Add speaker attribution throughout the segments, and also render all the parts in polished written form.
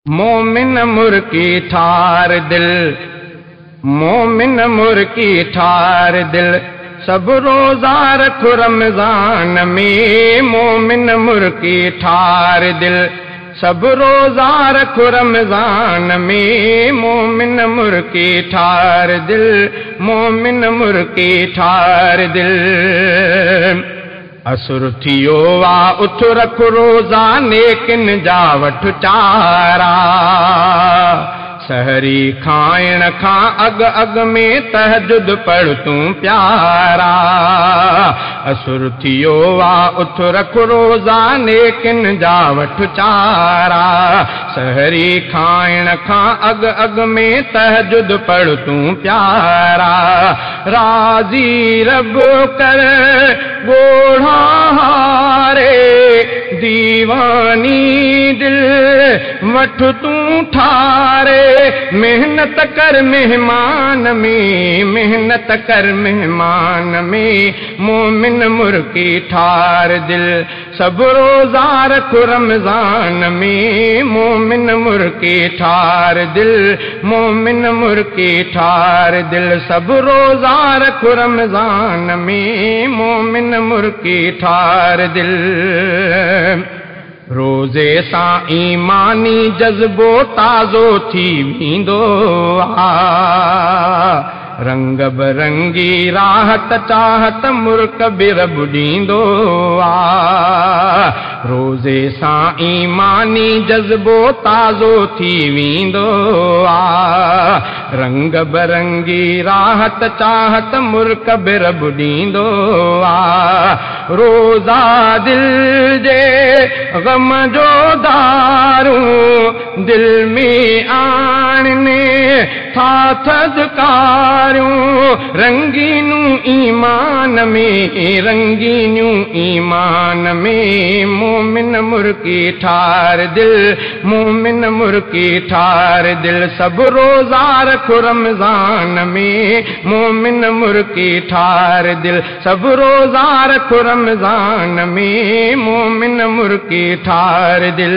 Speaker 1: मोमिन मुर्की ठार दिल, मोमिन मुर्की ठार दिल, सब रोज़ा रखो रमज़ान में। मोमिन मुर्की ठार दिल, सब रोज़ा रखो रमज़ान में। मोमिन मुर्की ठार दिल, मोमिन मुर्की ठार दिल। असुर थियो वा उठ रख रोज़ा नेकिन जा वठ चारा। सहरी खाइण खां अग अग में तहजुद पढ़ तूं प्यारा। असुर थियो वा उठ रख रोज़ा नेकिन जा वठ चारा। सहरी खाइण खां अग अग में तहजुद पढ़ तूं प्यारा। राज़ी रब कर गोढ़ा हारे, दीवानी दिल वठ तूं ठारे। मेहनत कर मेहमान में, मेहनत कर मेहमान में। मोमिन मुर्की ठार दिल, सब रोज़ा रखो रमज़ान में। मोमिन मुर्की ठार दिल, मोमिन मुर्की ठार दिल, सब रोज़ा रखो रमज़ान में। मोमिन मुर्की ठार दिल। रोज़े सां ईमानी जज़्बो ताज़ो थी वेंदो आ। रंग बरंगी राहत चाहत मुर्क बिरब ॾींदो आ। रोज़े सां ईमानी जज़्बो ताज़ो थी वेंदो आ। रंग बरंगी राहत चाहत मुर्क बिरब ॾींदो आ। रोज़ा दिल जे गम जो दारू दिल में आणने था थदकारियूं। रंगीनूं ईमान में, रंगीनूं ईमान में। मोमिन मुर्की ठार दिल, मोमिन मुर्की ठार दिल, सब रोज़ा रखो रमज़ान में। मोमिन मुर्की ठार दिल, सब रोज़ा रखो रमज़ान में। मोमिन मुर्की ठार दिल।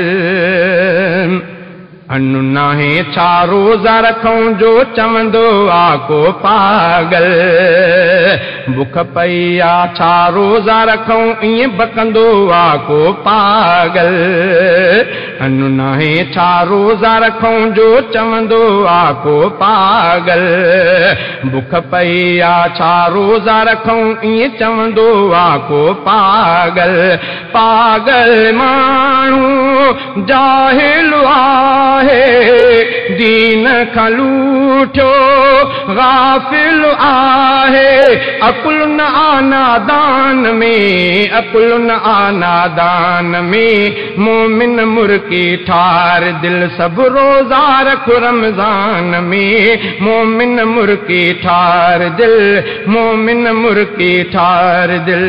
Speaker 1: अनु नाहे छा रोज़ा रखूं जो चवंदो आ को पागल। बुख पई आ छा रोज़ा रखूं ईअं बकंदो आ को पागल। अनु नाहे छा रोज़ा रखूं जो चवंदो आ को पागल। बुख पई आ छा रोज़ा रखूं ईअं चवंदो आ को पागल। पागल माण्हू जाहिल आहे, दीन खां लूठियो गाफ़िल आहे। अकुल न आ नादान में, अकुल न आ नादान में। मोमिन मुर्की ठार दिल, सब रोज़ा रखो रमज़ान में। मोमिन मुर्की ठार दिल, मोमिन मुर्की ठार दिल।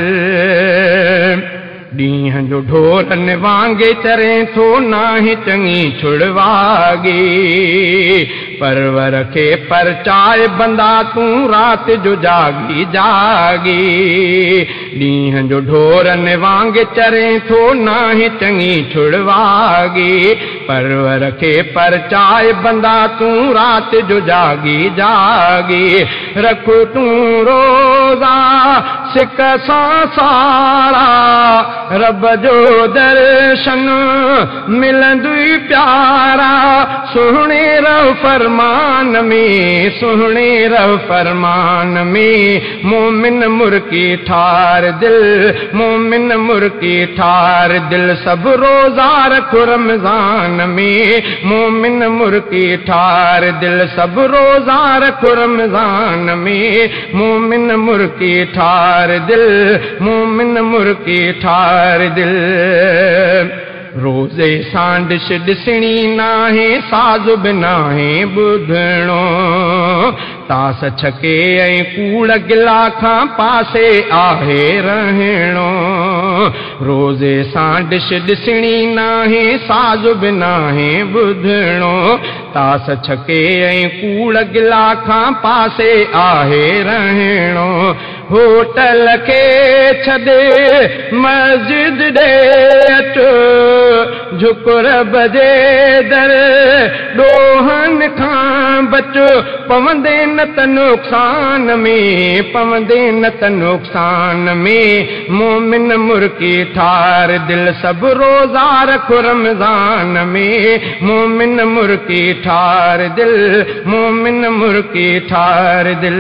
Speaker 1: ॾींहं जो ढोलनि वांगे चरे थो नाहे चङी छुड़वागी। परवर खे परचाए बंदा तूं राति जो जागी जागी। ॾींहं जो ढोरनि वांगे चरे थो नाहे चङी छुड़वागी। परवर खे परचाए बंदा तूं राति जो जागी जागी। रख तूं रोज़ा सिक सां सारा, रब जो दर्शन मिलंदुई प्यारा। सुहिणे रहो फरमान में, सुहिणे रहो फरमान में। मोमिन मुर्की ठार दिल, मोमिन मुर्की ठार दिल, सब रोज़ा रखो रमज़ान में। मोमिन मुर्की ठार दिल, सब रोज़ा रखो रमज़ान में। मोमिन मुर्की ठार दिल, मोमिन मुर्की ठार दिल। रोज़े सां डिश ॾिसणी नाहे, साज़ बि नाहे ॿुधणो। तास छके ऐं कूड़ गिला खां पासे आहे रहणो। रोज़े सां डिश ॾिसणी नाहे, साज़ बि नाहे ॿुधणो। तास छके ऐं कूड़ गिला खां पासे आहे रहणो। होटल खे छॾे मस्जिद ॾे अच, झुकुर बजे दर ॾोहन खां बच पवंदे न त नुक़सान में पवंदे न त नुक़सान में मोमिन मुर्की ठार दिल सब रोज़ा रखो रमज़ान में मोमिन मुर्की ठार दिल मोमिन मुर्की ठार दिल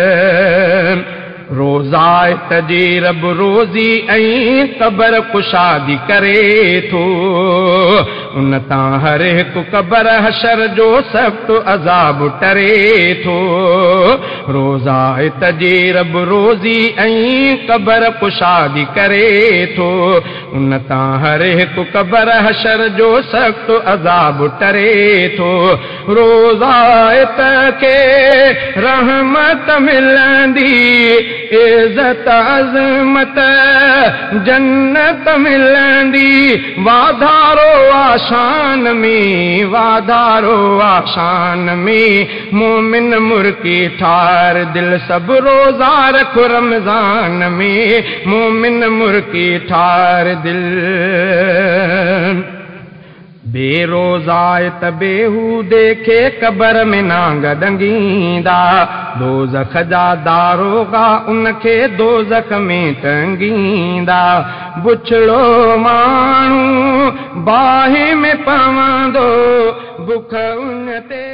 Speaker 1: रोज़ा तजी रब रोज़ी ऐं क़बर कुशादी करे थो उन तां हर हिकु क़बर हशर जो सख़्त अज़ाब टरे थो रोज़ा तजी रब रोज़ी ऐं क़बर कुशादी करे थो उन तां हर हिकु क़बर हशर जो सख़्त अज़ाब टरे थो रोज़ा खे रहमत मिलंदी इज़त अज़मत जन्नत मिलंदी वाधारो आशान में वाधारो आशान में मोमिन मुर्की ठार दिल सब रोज़ा रखो रमज़ान में मोमिन मुर्की ठार दिल बेरोज़ाए त बेहूदे खे क़बर में नांग ॾंगींदा दोज़ख जा दारोगा उनखे दोज़ख में टंगींदा बुछड़ो माण्हू बाहि में पवंदो बुख उन ते